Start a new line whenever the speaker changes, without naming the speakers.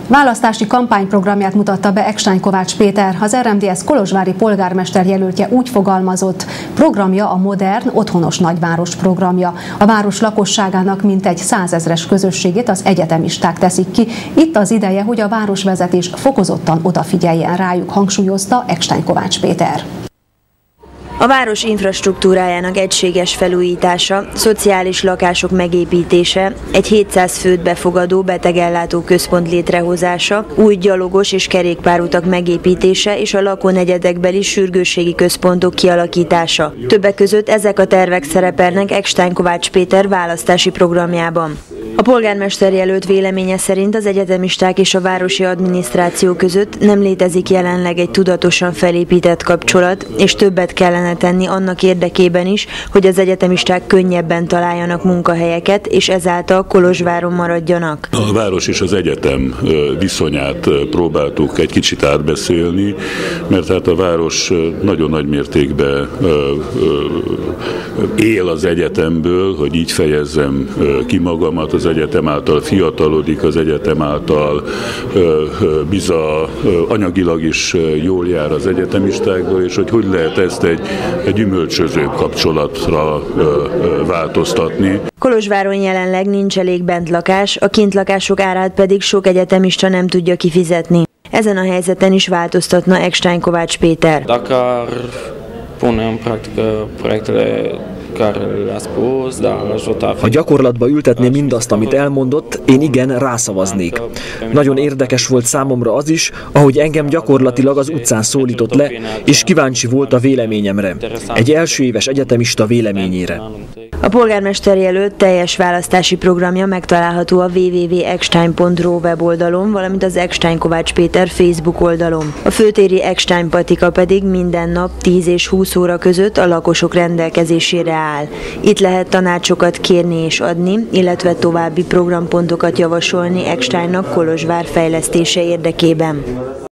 Választási kampányprogramját mutatta be Eckstein Kovács Péter. Az RMDSZ kolozsvári polgármester jelöltje úgy fogalmazott, programja a modern, otthonos nagyváros programja. A város lakosságának mintegy 100 000-es közösségét az egyetemisták teszik ki. Itt az ideje, hogy a városvezetés fokozottan odafigyeljen rájuk, hangsúlyozta Eckstein Kovács Péter.
A város infrastruktúrájának egységes felújítása, szociális lakások megépítése, egy 700 főt befogadó betegellátó központ létrehozása, új gyalogos és kerékpárutak megépítése és a lakónegyedekbeli sürgősségi központok kialakítása. Többek között ezek a tervek szerepelnek Eckstein Kovács Péter választási programjában. A polgármester jelölt véleménye szerint az egyetemisták és a városi adminisztráció között nem létezik jelenleg egy tudatosan felépített kapcsolat, és többet kellene tenni annak érdekében is, hogy az egyetemisták könnyebben találjanak munkahelyeket, és ezáltal Kolozsváron maradjanak.
A város és az egyetem viszonyát próbáltuk egy kicsit átbeszélni, mert hát a város nagyon nagy mértékben él az egyetemből, hogy így fejezzem ki magamat, az egyetem által fiatalodik, az egyetem által anyagilag is jól jár az egyetemistákból, és hogy lehet ezt egy gyümölcsözőbb kapcsolatra változtatni.
Kolozsváron jelenleg nincs elég bentlakás, a kintlakások árát pedig sok egyetemista nem tudja kifizetni. Ezen a helyzeten is változtatna Eckstein Kovács Péter.
Ha gyakorlatba ültetné mindazt, amit elmondott, én igen, rászavaznék. Nagyon érdekes volt számomra az is, ahogy engem gyakorlatilag az utcán szólított le, és kíváncsi volt a véleményemre, egy első éves egyetemista véleményére.
A polgármester jelölt teljes választási programja megtalálható a www.eckstein.ro weboldalon, valamint az Eckstein Kovács Péter Facebook oldalon. A főtéri Eckstein patika pedig minden nap 10 és 20 óra között a lakosok rendelkezésére áll. Itt lehet tanácsokat kérni és adni, illetve további programpontokat javasolni Ecksteinnak Kolozsvár fejlesztése érdekében.